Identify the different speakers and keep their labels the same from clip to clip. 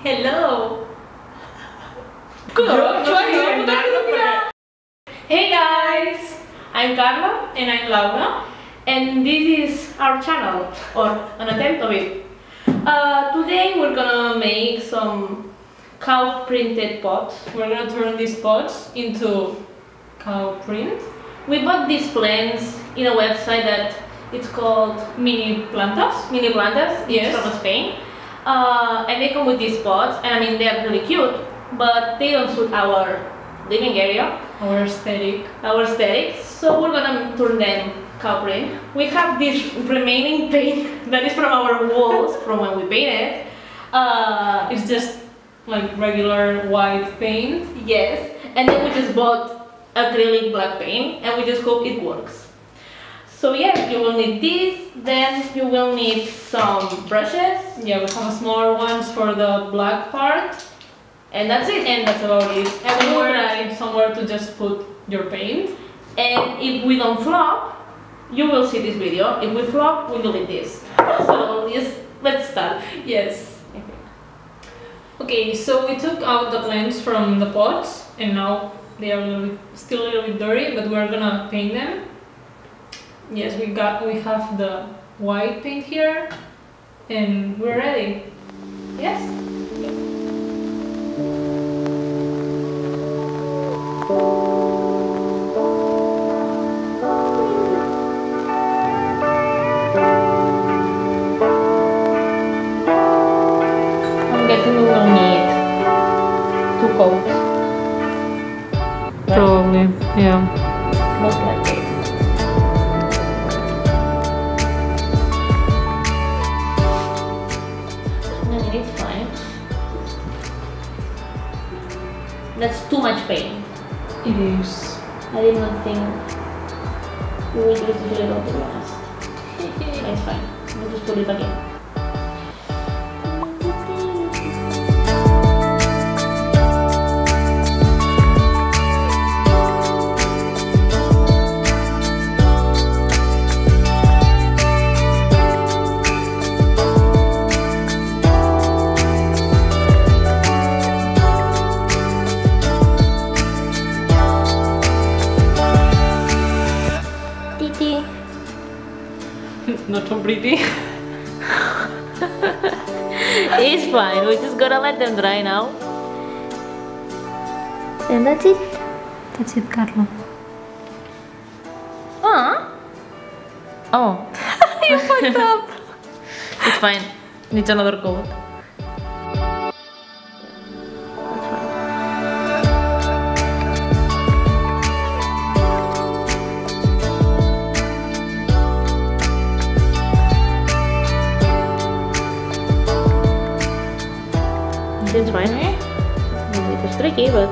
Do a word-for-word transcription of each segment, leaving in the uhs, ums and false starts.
Speaker 1: Hello. Hey guys, I'm Carla and I'm Laura, and this is our channel, or an attempt of it. Uh, today we're gonna make some cow printed pots.
Speaker 2: We're gonna turn these pots into cow print.
Speaker 1: We bought these plants in a website that it's called
Speaker 2: Mini plantas.
Speaker 1: Mini Plantas.
Speaker 2: Yes.
Speaker 1: It's from Spain. Uh, and they come with these pots, and I mean they're really cute, but they don't suit our living area,
Speaker 2: Our aesthetic.
Speaker 1: our aesthetic. So we're gonna turn them cow print. We have this remaining paint that is from our walls from when we painted. Uh,
Speaker 2: It's just like regular white paint.
Speaker 1: yes, and then we just bought acrylic black paint, and we just hope it works. So yes, you will need this. Then you will need some brushes,
Speaker 2: Yeah, we have smaller ones for the black part.
Speaker 1: and that's it.
Speaker 2: And that's about it.
Speaker 1: And we will
Speaker 2: somewhere,
Speaker 1: try.
Speaker 2: somewhere to just put your paint.
Speaker 1: And if we don't flop, you will see this video. If we flop, we delete this. So yes, let's start.
Speaker 2: Yes. Okay, so we took out the plants from the pots, and now they are a little bit, still a little bit dirty, but we're gonna paint them. Yes, we got we have the white paint here, and we're ready.
Speaker 1: Yes. I'm guessing we will need two coats. Right?
Speaker 2: Probably, yeah.
Speaker 1: Most likely. No, it's fine. That's too much paint.
Speaker 2: It is.
Speaker 1: I did not think we will use this little bit last. It's fine. We'll just put it again.
Speaker 2: Not so pretty.
Speaker 1: It's fine, we're just gonna let them dry now. And that's it.
Speaker 2: That's it, Carla.
Speaker 1: Ah. Oh. You fucked up. It's fine. Needs another coat. That's fine. It's fine. Maybe it was tricky, but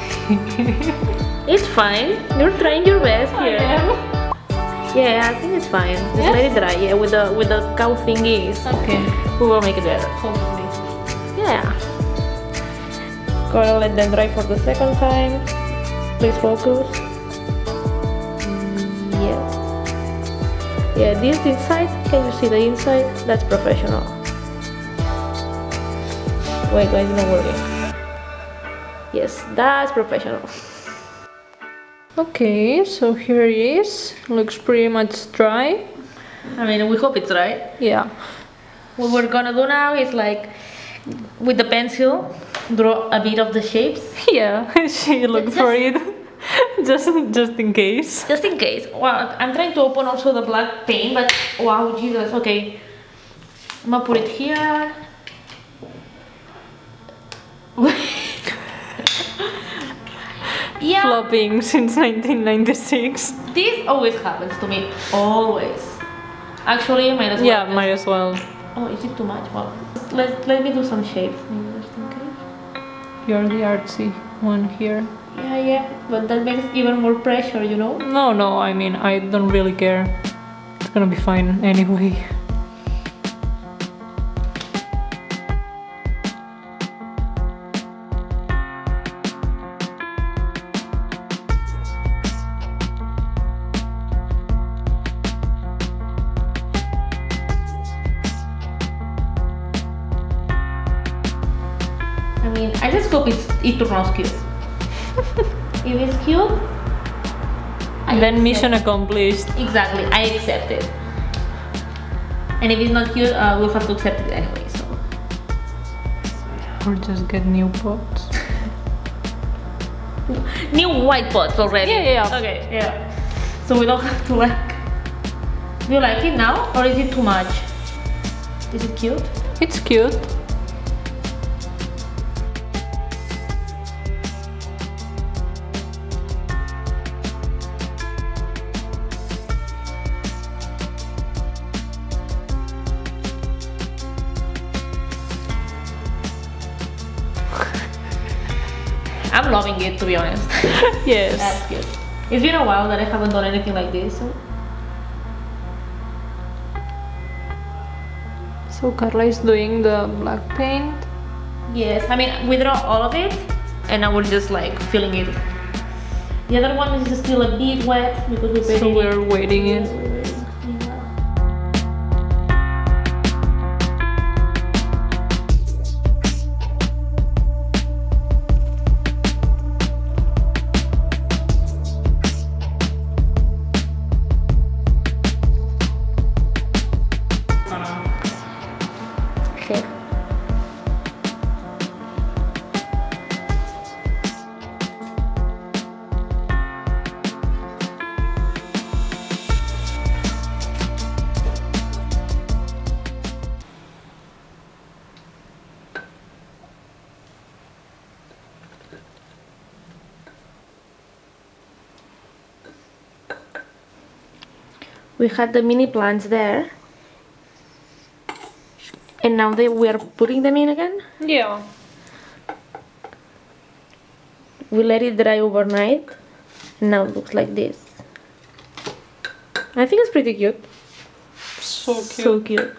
Speaker 1: it's fine. You're trying your best here. Yeah, I think it's fine. Just
Speaker 2: Yes?
Speaker 1: let it dry. Yeah, with the with the cow thingies,
Speaker 2: Okay.
Speaker 1: we will make it better.
Speaker 2: Hopefully.
Speaker 1: Yeah. Gonna let them dry for the second time. Please focus. Yes. Yeah, this inside. Can you see the inside? That's professional. Wait, wait, it's not working. Yes, that's professional.
Speaker 2: Okay, so here it is. Looks pretty much dry.
Speaker 1: I mean, we hope it's dry.
Speaker 2: Yeah.
Speaker 1: What we're gonna do now is like, with the pencil, draw a bit of the shapes.
Speaker 2: Yeah, she looked
Speaker 1: Just-
Speaker 2: for it. just just in case.
Speaker 1: Just in case. Wow, I'm trying to open also the black paint, but wow, Jesus, okay. I'm gonna put it here. Yeah,
Speaker 2: Flopping since nineteen ninety-six.
Speaker 1: this always happens to me. Always. Actually, might as well.
Speaker 2: Yeah,
Speaker 1: just-
Speaker 2: might as well.
Speaker 1: Oh, is it too much? Well, let, let me do some shapes. Maybe just in case.
Speaker 2: You're the artsy one here.
Speaker 1: Yeah, yeah, but that makes even more pressure, you know?
Speaker 2: No, no, I mean, I don't really care. It's gonna be fine anyway.
Speaker 1: mean, I just hope it's, it turns out cute. If it's cute, I
Speaker 2: then
Speaker 1: accept
Speaker 2: mission
Speaker 1: it.
Speaker 2: accomplished.
Speaker 1: Exactly, I accept it. And if it's not cute, uh, we'll have to accept it anyway, so.
Speaker 2: Or just get new pots.
Speaker 1: New white pots already.
Speaker 2: Yeah, yeah, yeah.
Speaker 1: Okay, yeah. So we don't have to like. Do you like it now, or is it too much? Is it cute?
Speaker 2: It's cute.
Speaker 1: I'm loving it, to be honest.
Speaker 2: Yes.
Speaker 1: That's good. It's been a while that I haven't done anything like this. So.
Speaker 2: So Carla is doing the black paint.
Speaker 1: Yes, I mean, we draw all of it, and now we're just like filling it. The other one is still a bit wet because we painted
Speaker 2: So we're
Speaker 1: it.
Speaker 2: waiting it.
Speaker 1: Okay. We had the mini plants there, and now they we are putting them in again.
Speaker 2: Yeah.
Speaker 1: We let it dry overnight, and now it looks like this. I think it's pretty cute.
Speaker 2: So cute.
Speaker 1: So cute.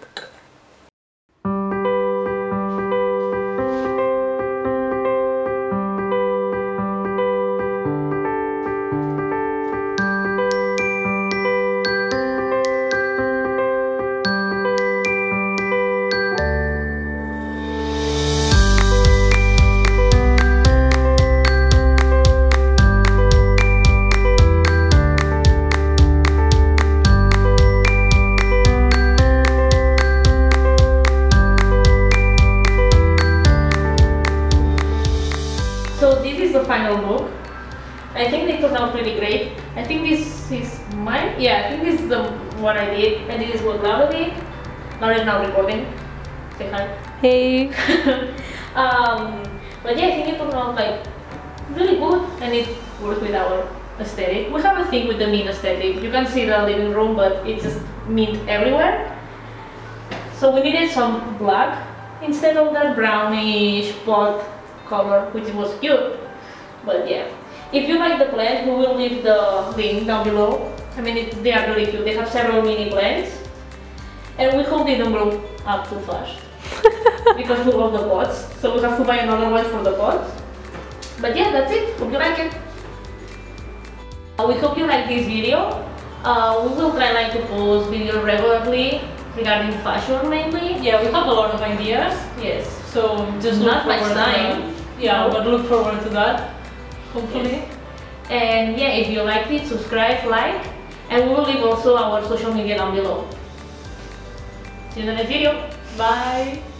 Speaker 1: So this is the final look. I think they turned out pretty great. I think this is mine. Yeah, I think this is the one I did, and this is what Laura did. Laura is now recording. Say hi.
Speaker 2: Hey.
Speaker 1: um, but yeah, I think it turned out like really good, and it works with our aesthetic. We have a thing with the mint aesthetic. You can see the living room, but it's just mint everywhere. So we needed some black instead of that brownish pot color, which was cute. But yeah, if you like the plants, we will leave the link down below. I mean, it, they are really cute. They have several mini plants, and we hope they don't grow up too fast because we love the pots. So we have to buy another one for the pots. But yeah, that's it. Hope you like it. Uh, we hope you like this video. Uh, we will try like to post videos regularly regarding fashion mainly.
Speaker 2: Yeah, we have a lot of ideas.
Speaker 1: Yes.
Speaker 2: So just
Speaker 1: Not
Speaker 2: look
Speaker 1: much
Speaker 2: forward to
Speaker 1: time.
Speaker 2: that. Yeah,
Speaker 1: No.
Speaker 2: but look forward to that. Hopefully.
Speaker 1: Yes. And yeah, if you liked it, subscribe, like, and we will leave also our social media down below. See you in the next video.
Speaker 2: Bye.